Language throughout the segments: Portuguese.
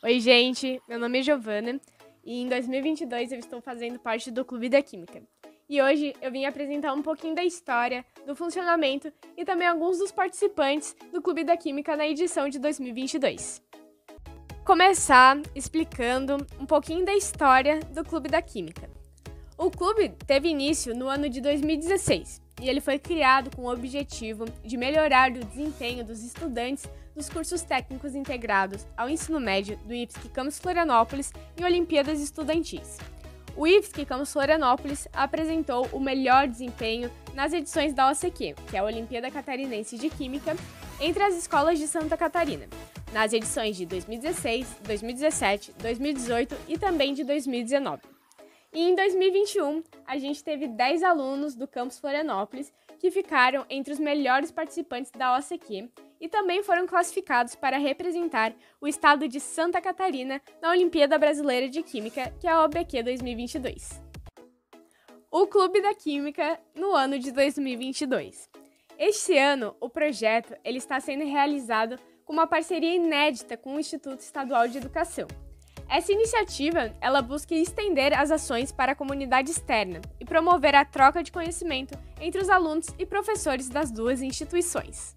Oi, gente, meu nome é Giovana e em 2022 eu estou fazendo parte do Clube da Química. E hoje eu vim apresentar um pouquinho da história, do funcionamento e também alguns dos participantes do Clube da Química na edição de 2022. Começar explicando um pouquinho da história do Clube da Química. O clube teve início no ano de 2016 e ele foi criado com o objetivo de melhorar o desempenho dos estudantes dos cursos técnicos integrados ao ensino médio do IFSC Campus Florianópolis em Olimpíadas Estudantis. O IFSC Campus Florianópolis apresentou o melhor desempenho nas edições da OCQ, que é a Olimpíada Catarinense de Química, entre as escolas de Santa Catarina, nas edições de 2016, 2017, 2018 e também de 2019. E em 2021, a gente teve 10 alunos do Campus Florianópolis que ficaram entre os melhores participantes da OCQ e também foram classificados para representar o estado de Santa Catarina na Olimpíada Brasileira de Química, que é a OBQ 2022. O Clube da Química no ano de 2022. Este ano, o projeto ele está sendo realizado com uma parceria inédita com o Instituto Estadual de Educação. Essa iniciativa, ela busca estender as ações para a comunidade externa e promover a troca de conhecimento entre os alunos e professores das duas instituições.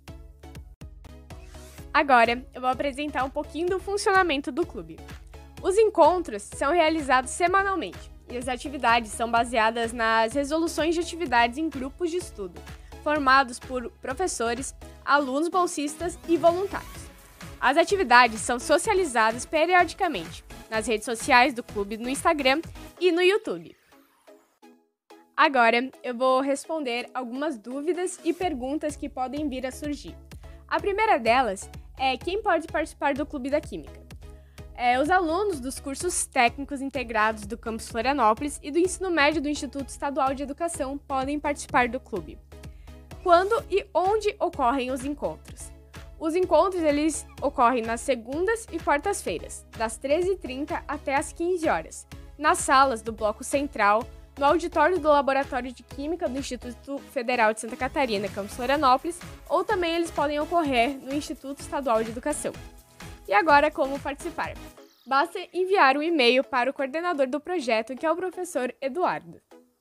Agora, eu vou apresentar um pouquinho do funcionamento do clube. Os encontros são realizados semanalmente e as atividades são baseadas nas resoluções de atividades em grupos de estudo, formados por professores, alunos bolsistas e voluntários. As atividades são socializadas periodicamente nas redes sociais do clube, no Instagram e no YouTube. Agora, eu vou responder algumas dúvidas e perguntas que podem vir a surgir. A primeira delas é quem pode participar do Clube da Química. Os alunos dos cursos técnicos integrados do Campus Florianópolis e do ensino médio do Instituto Estadual de Educação podem participar do clube. Quando e onde ocorrem os encontros? Os encontros eles ocorrem nas segundas e quartas-feiras, das 13h30 até as 15 horas, nas salas do Bloco Central, no auditório do Laboratório de Química do Instituto Federal de Santa Catarina, Campus Florianópolis, ou também eles podem ocorrer no Instituto Estadual de Educação. E agora, como participar? Basta enviar um e-mail para o coordenador do projeto, que é o professor Eduardo.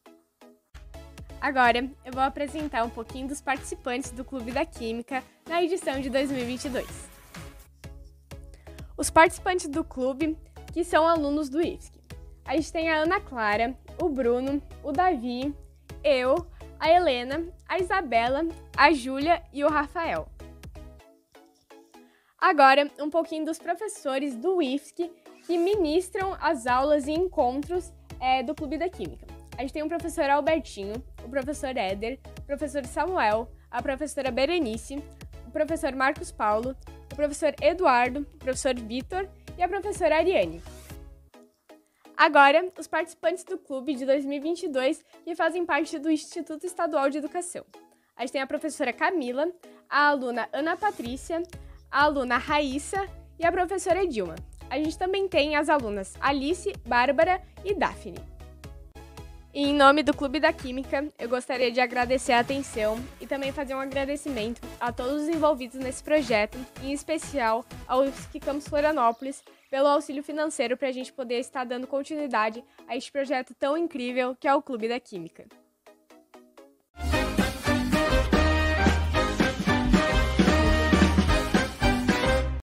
Agora, eu vou apresentar um pouquinho dos participantes do Clube da Química na edição de 2022. Os participantes do clube, que são alunos do IFSC. A gente tem a Ana Clara, o Bruno, o Davi, eu, a Helena, a Isabela, a Júlia e o Rafael. Agora, um pouquinho dos professores do IFSC que ministram as aulas e encontros do Clube da Química. A gente tem o professor Albertinho, o professor Éder, o professor Samuel, a professora Berenice, o professor Marcos Paulo, o professor Eduardo, o professor Vitor e a professora Ariane. Agora, os participantes do clube de 2022 que fazem parte do Instituto Estadual de Educação. A gente tem a professora Camila, a aluna Ana Patrícia, a aluna Raíssa e a professora Dilma. A gente também tem as alunas Alice, Bárbara e Daphne. E em nome do Clube da Química, eu gostaria de agradecer a atenção e também fazer um agradecimento a todos os envolvidos nesse projeto, em especial ao IFSC Campus Florianópolis, pelo auxílio financeiro para a gente poder estar dando continuidade a este projeto tão incrível que é o Clube da Química.